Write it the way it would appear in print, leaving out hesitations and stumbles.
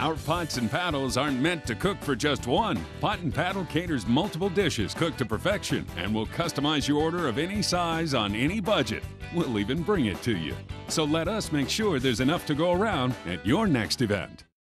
Our pots and paddles aren't meant to cook for just one. Pot and Paddle caters multiple dishes cooked to perfection and will customize your order of any size on any budget. We'll even bring it to you. So let us make sure there's enough to go around at your next event.